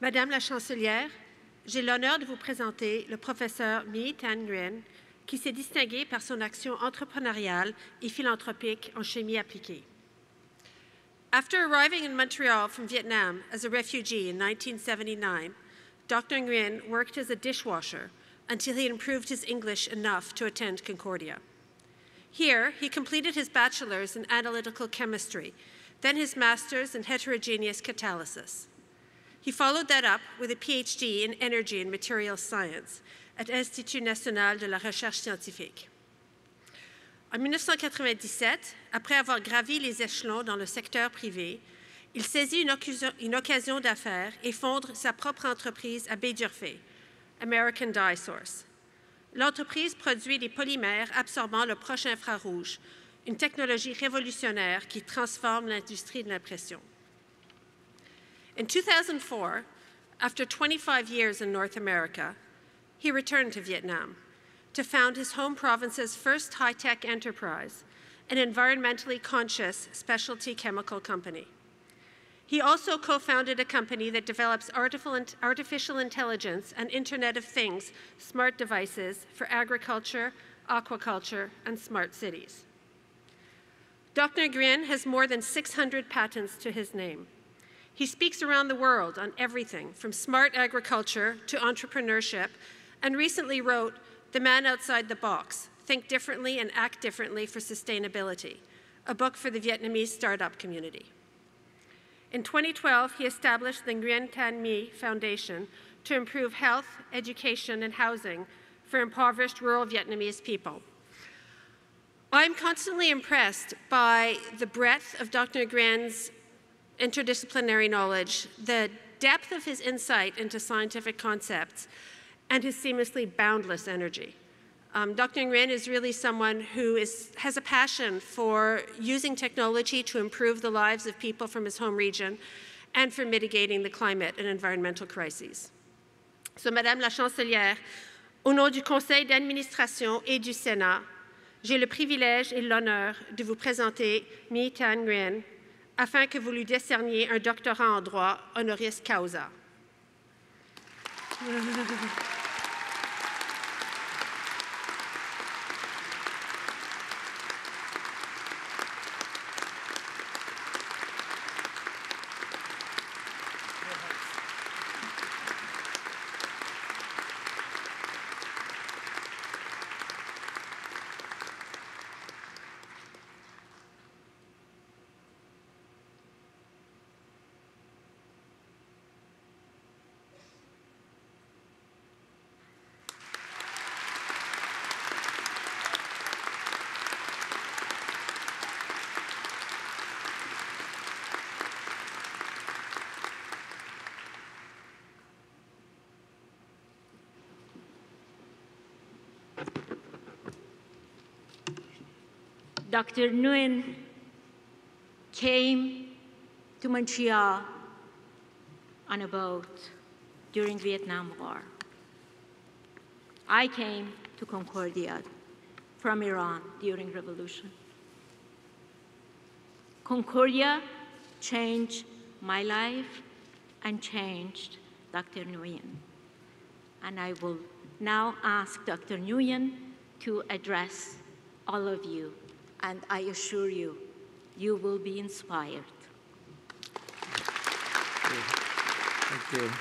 Madame la Chancelière, j'ai l'honneur de vous présenter le professeur My Thanh Nguyen, qui s'est distingué par son action entrepreneuriale et philanthropique en chimie appliquée. After arriving in Montreal from Vietnam as a refugee in 1979, Dr. Nguyen worked as a dishwasher until he improved his English enough to attend Concordia. Here, he completed his bachelor's in analytical chemistry, then his master's in heterogeneous catalysis. He followed that up with a PhD in energy and materials science at l'Institut national de la recherche scientifique. En 1997, après avoir gravi les échelons dans le secteur privé, il saisit une occasion d'affaires et fonde sa propre entreprise à Baie-D'Urfé, American Dye Source. L'entreprise produit des polymères absorbant le proche infrarouge, une technologie révolutionnaire qui transforme l'industrie de l'impression. In 2004, after 25 years in North America, he returned to Vietnam to found his home province's first high-tech enterprise, an environmentally conscious specialty chemical company. He also co-founded a company that develops artificial intelligence and Internet of Things smart devices for agriculture, aquaculture, and smart cities. Dr. Nguyen has more than 600 patents to his name. He speaks around the world on everything from smart agriculture to entrepreneurship, and recently wrote The Man Outside the Box, Think Differently and Act Differently for Sustainability, a book for the Vietnamese startup community. In 2012, he established the Nguyen Thanh My Foundation to improve health, education, and housing for impoverished rural Vietnamese people. I'm constantly impressed by the breadth of Dr. Nguyen's interdisciplinary knowledge, the depth of his insight into scientific concepts, and his seamlessly boundless energy. Dr. Nguyen is really someone who has a passion for using technology to improve the lives of people from his home region and for mitigating the climate and environmental crises. So, Madame la Chancelière, au nom du Conseil d'administration et du Sénat, j'ai le privilège et l'honneur de vous présenter My Thanh Nguyen afin que vous lui décerniez un doctorat en droit honoris causa. Dr. Nguyen came to Montreal on a boat during Vietnam War. I came to Concordia from Iran during revolution. Concordia changed my life and changed Dr. Nguyen. And I will now ask Dr. Nguyen to address all of you. And I assure you, you will be inspired. Thank you.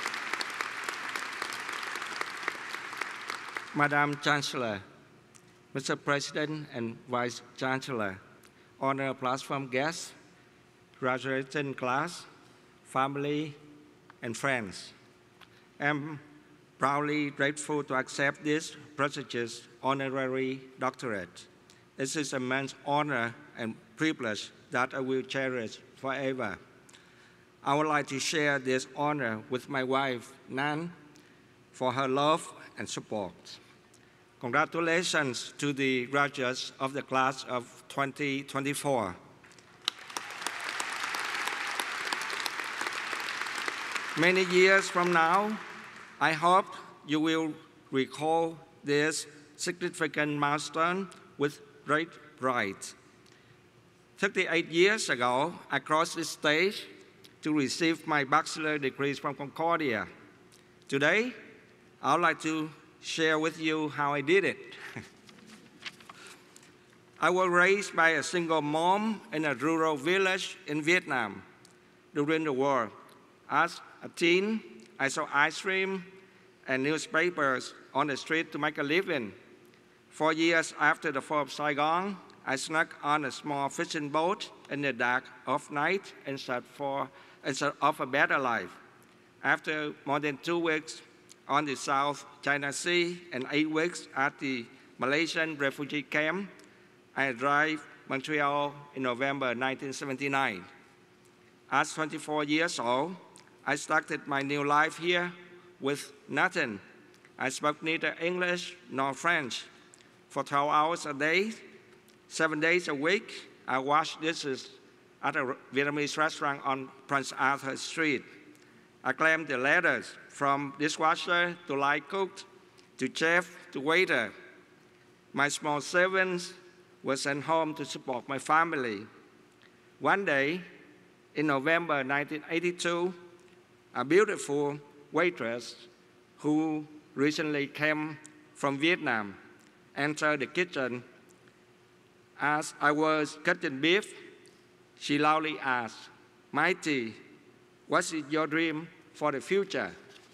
Madam Chancellor, Mr. President and Vice Chancellor, honored platform guests, graduating class, family, and friends. I'm proudly grateful to accept this prestigious honorary doctorate. It is an immense honor and privilege that I will cherish forever. I would like to share this honor with my wife, Nan, for her love and support. Congratulations to the graduates of the class of 2024. Many years from now, I hope you will recall this significant milestone with great pride. 38 years ago, I crossed this stage to receive my bachelor degree from Concordia. Today, I would like to share with you how I did it. I was raised by a single mom in a rural village in Vietnam during the war. As a teen, I sold ice cream and newspapers on the street to make a living. 4 years after the fall of Saigon, I snuck on a small fishing boat in the dark of night in search of a better life. After more than 2 weeks on the South China Sea and 8 weeks at the Malaysian refugee camp, I arrived Montreal in November 1979. At 24 years old, I started my new life here with nothing. I spoke neither English nor French. For 12 hours a day, 7 days a week, I washed dishes at a Vietnamese restaurant on Prince Arthur Street. I climbed the ladders from dishwasher to light cook to chef to waiter. My small savings was sent home to support my family. One day, in November 1982, a beautiful waitress who recently came from Vietnam entered the kitchen. As I was cutting beef, she loudly asked, "Mighty, what is your dream for the future?"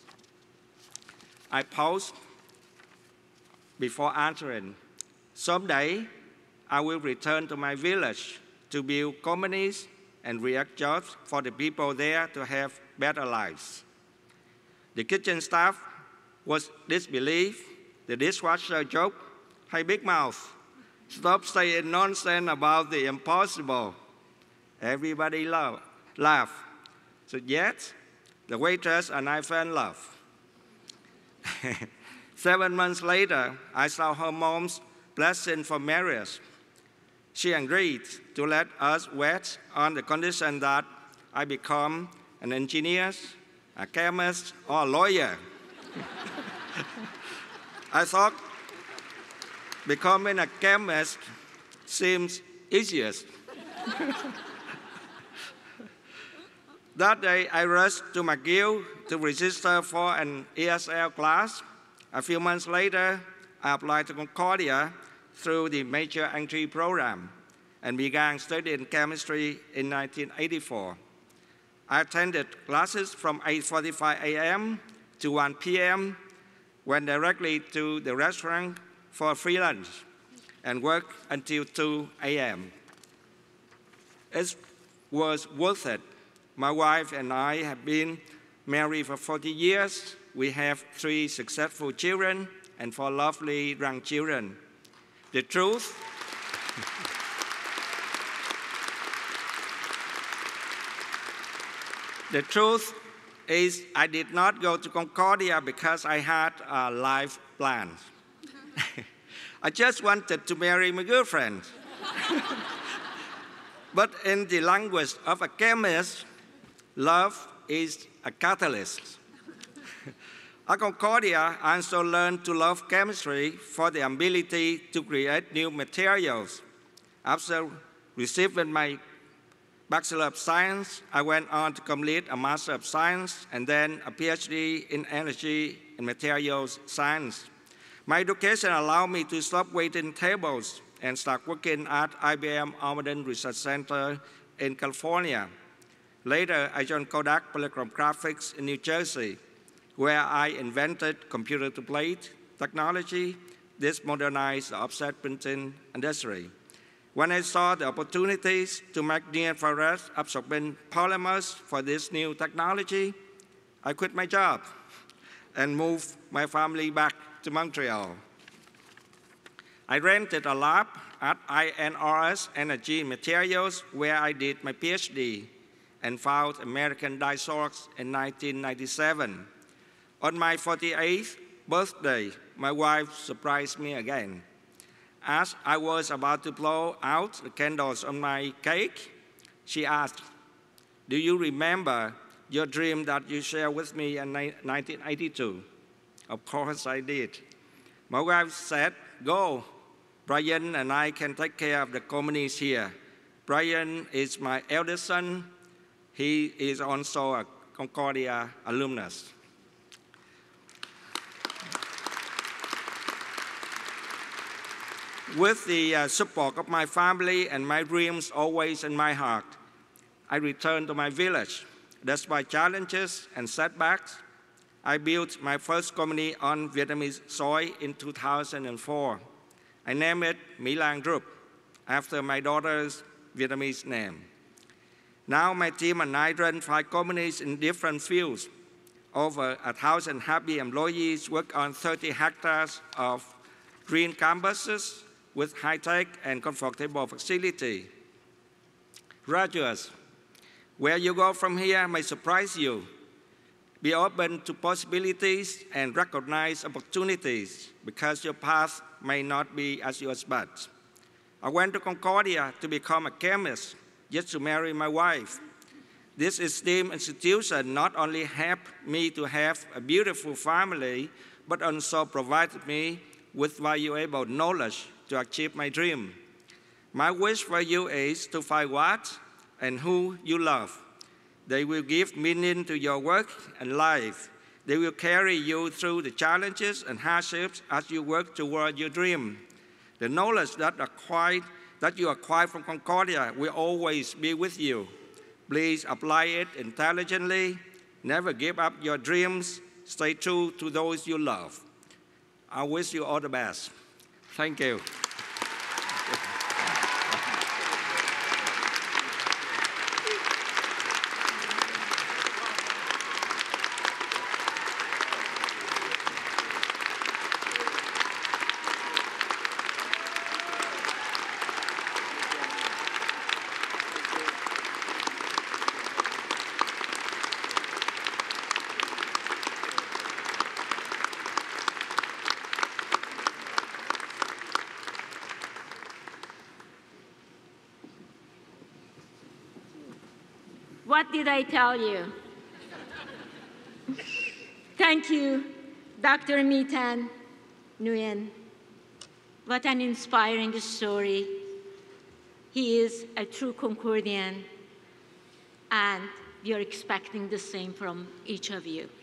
I paused before answering. Someday, I will return to my village to build companies and create jobs for the people there to have better lives. The kitchen staff was disbelieved. The dishwasher joked, "Hey, big mouth, stop saying nonsense about the impossible." Everybody laughed. So yet, the waitress and I fell in love. 7 months later, I saw her mom's blessing for marriage. She agreed to let us wed on the condition that I become an engineer, a chemist, or a lawyer. I thought becoming a chemist seems easiest. That day, I rushed to McGill to register for an ESL class. A few months later, I applied to Concordia through the major entry program and began studying chemistry in 1984. I attended classes from 8:45 a.m. to 1 p.m., went directly to the restaurant for a free lunch, and worked until 2 a.m. It was worth it. My wife and I have been married for 40 years. We have 3 successful children and 4 lovely grandchildren. The truth is I did not go to Concordia because I had a life plan. I just wanted to marry my girlfriend. But in the language of a chemist, love is a catalyst. At Concordia, I also learned to love chemistry for the ability to create new materials. After receiving my Bachelor of Science, I went on to complete a Master of Science and then a PhD in Energy and Materials Science. My education allowed me to stop waiting tables and start working at IBM Almaden Research Center in California. Later, I joined Kodak Polychrome Graphics in New Jersey, where I invented computer-to-plate technology. This modernized the offset printing industry. When I saw the opportunities to make near-infrared absorbent polymers for this new technology, I quit my job and moved my family back to Montreal. I rented a lab at INRS Energy Materials, where I did my PhD and found American Dye Source in 1997. On my 48th birthday, my wife surprised me again. As I was about to blow out the candles on my cake, she asked, "Do you remember your dream that you shared with me in 1982? Of course I did. My wife said, "Go. Brian and I can take care of the companies here." Brian is my eldest son. He is also a Concordia alumnus. With the support of my family and my dreams always in my heart, I returned to my village. Despite challenges and setbacks, I built my first company on Vietnamese soil in 2004. I named it My Thanh Nguyen, after my daughter's Vietnamese name. Now my team and I run 5 companies in different fields. Over 1,000 happy employees work on 30 hectares of green campuses with high-tech and comfortable facility. Graduates, where you go from here may surprise you. Be open to possibilities and recognize opportunities because your path may not be as you expect. I went to Concordia to become a chemist, just to marry my wife. This esteemed institution not only helped me to have a beautiful family, but also provided me with valuable knowledge to achieve my dream. My wish for you is to find what and who you love. They will give meaning to your work and life. They will carry you through the challenges and hardships as you work toward your dream. The knowledge that you acquire from Concordia will always be with you. Please apply it intelligently. Never give up your dreams. Stay true to those you love. I wish you all the best. Thank you. What did I tell you? Thank you, Dr. My Thanh Nguyen. What an inspiring story. He is a true Concordian, and we are expecting the same from each of you.